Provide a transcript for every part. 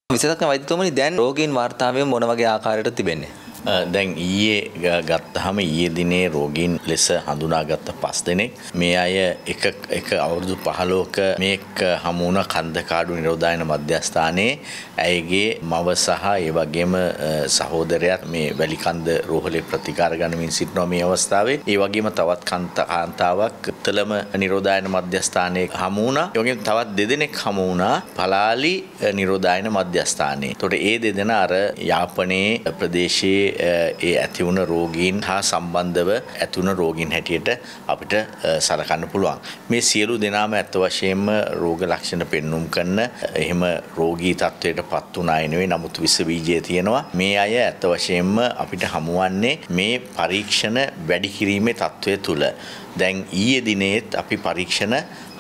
විශේෂඥ වෛද්‍යතුමනි දැන් රෝගීන් වාර්තාවේ මොන වගේ ආකාරයකට තිබෙන්නේ? දැන් ඊයේ ගත්තාම ඊයේ දිනේ රෝගීන් ලෙස හඳුනාගත්ත 5 දෙනෙක් මේ අය එක අවුරුදු 15ක මේක හමු වුණ කන්දකාඩු නිරෝධායන මධ්‍යස්ථානයේ ඇයගේ මව සහ ඒ වගේම සහෝදරයාත් මේ වැලිකන්ද රෝහලේ ප්‍රතිකාර ගනිමින් සිටිනවා මේ අවස්ථාවේ. ඒ වගේම තවත් කාන්තාවක් තලම නිරෝධායන මධ්‍යස්ථානයේ හමු වුණා. ඒ වගේම තවත් දෙදෙනෙක් හමු වුණා පලාලි නිරෝධායන මධ්‍යස්ථානයේ. ඒතකොට ඒ දෙදෙනා අර යාපනයේ ප්‍රදේශයේ ඒ ඇති වුණ රෝගීන් හා සම්බන්ධව ඇති වුණ රෝගීන් හැටියට අපිට සලකන්න පුළුවන්. මේ සියලු දෙනාම ඇත්ත වශයෙන්ම රෝග ලක්ෂණ පෙන්눔 කරන එහෙම රෝගී තත්වයට පත් වුණ අය නෙවෙයි. නමුත් විස බීජය තියෙනවා. මේ අය ඇත්ත වශයෙන්ම අපිට හමුවන්නේ මේ පරීක්ෂණ වැඩි කිරීමේ තත්වය තුල. දැන් ඊයේ දිනේත් අපි පරීක්ෂණ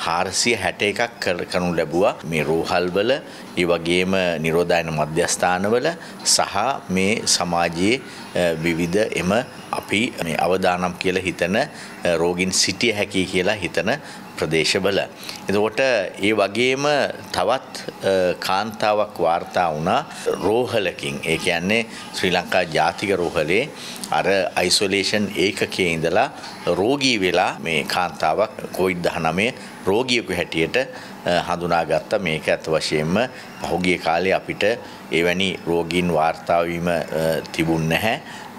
461ක් කරනු ලැබුවා මේ රෝහල්වල ඒ වගේම නිරෝධායන මධ්‍යස්ථානවල සහ මේ සමාජයේ විවිධ එම අපි මේ අවදානම් කියලා හිතන රෝගීන් සිටිය හැකි කියලා හිතන ප්‍රදේශවල. එතකොට ඒ වගේම තවත් කාන්තාවක් වාර්තා වුණා රෝහලකින්. ඒ කියන්නේ ශ්‍රී ලංකා ජාතික රෝහලේ අර අයිසොලේෂන් ඒකකයේ ඉඳලා රෝගී වෙලා මේ කාන්තාවක් COVID-19 රෝගියෙකු හැටියට හඳුනාගත්ත. මේක අත වශයෙන්ම පහුගිය කාලේ අපිට එවැනි රෝගීන් වාර්තා වීම තිබුණ නැහැ.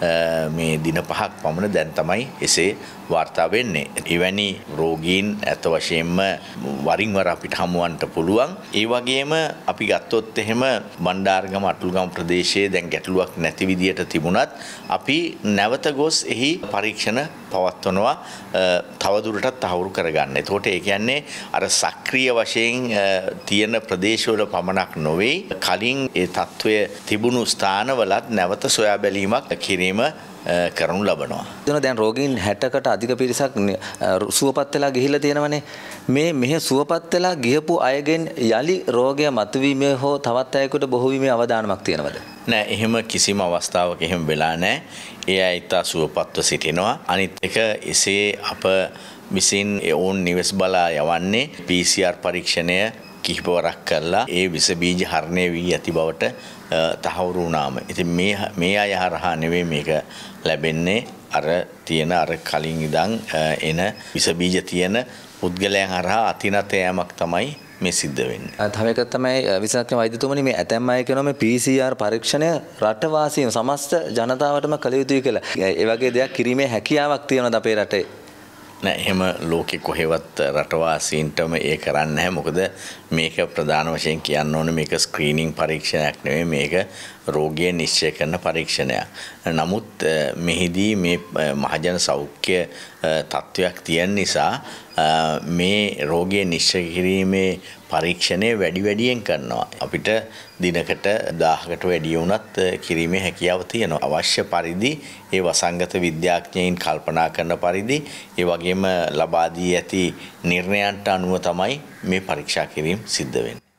මේ දින 5ක් පමණ දැන් තමයි එසේ වාර්තා වෙන්නේ. එවැනි රෝගීන් අත වශයෙන්ම වරින් වර අපිට හමුවන්නට පුළුවන්. ඒ වගේම අපි ගත්තොත් එහෙම බණ්ඩාරගම අටුල්ගම ප්‍රදේශයේ දැන් ගැටලුවක් නැති විදියට තිබුණත් අපි නැවත ගොස් එහි පරීක්ෂණ පවත්වනවා තවදුරටත් තහවුරු කරගන්න. එතකොට ඒ කියන්නේ අර සක්‍රීය වශයෙන් තියෙන ප්‍රදේශවල පමණක් නොවේ කලින් ඒ තත්වය තිබුණු ස්ථානවලත් නැවත සොයා බැලීමක් කිරීම කරනු ලබනවා. දැන් රෝගීන් 60කට අධික පිරිසක් සුවපත් වෙලා ගිහිල්ලා තියෙනවනේ. මෙහෙ සුවපත් වෙලා ගියපු අයගෙන් යලි රෝගය මතුවීමේ හෝ තවත් අයෙකුට බොහෝ වීමේ අවදානමක් තියෙනවද? නෑ, එහෙම කිසිම අවස්ථාවක එහෙම වෙලා නෑ. ඒ අය ඉතා සුවපත්ව සිටිනවා. අනිත් එක එසේ අප විසින් ඔවුන් නිවෙස් බලා යවන්නේ PCR පරීක්ෂණය කිහිපවරක් කරලා ඒ විස බීජ හරණය වී ඇති බවට තහවුරු වුණාම. ඉතින් මේ අය හරහා නෙවෙයි මේක ලැබෙන්නේ. අර තියෙන අර කලින් ඉඳන් එන විස බීජ තියෙන පුද්ගලයන් හරහා අතිනත යෑමක් තමයි මේ සිද්ධ වෙන්නේ. තව එකක් තමයි විශේෂඥ වෛද්‍යතුමනි මේ ඇතැම් අය කියනවා මේ PCR පරීක්ෂණය රටවාසීන් සමස්ත ජනතාවටම කළ යුතුයි කියලා. ඒ වගේ දෙයක් කිරීමේ හැකියාවක් තියෙනවද අපේ රටේ? නෑ, එහෙම ලෝකෙ කොහෙවත් රටවාසීන්ටම ඒ කරන්නේ නැහැ. මොකද මේක ප්‍රධාන වශයෙන් කියන්න ඕනේ මේක ස්ක්‍රීනින් පරීක්ෂණයක් නෙවෙයි, මේක රෝගය නිශ්චය කරන පරීක්ෂණයක්. නමුත් මෙහිදී මේ මහජන සෞඛ්‍ය තත්ත්වයක් තියෙන නිසා මේ රෝගය නිශ්චය කිරීමේ පරීක්ෂණය වැඩියෙන් කරනවා. අපිට දිනකට 1000කට වැඩි වුණත් කිරීමේ හැකියාව තියෙනවා. අවශ්‍ය පරිදි ඒ වසංගත විද්‍යාඥයින් කල්පනා කරන පරිදි ඒ වගේම ලබා දී ඇති නිර්ණයන්ට අනුව තමයි මේ පරීක්ෂා කිරීම සිද්ධ වෙන්නේ.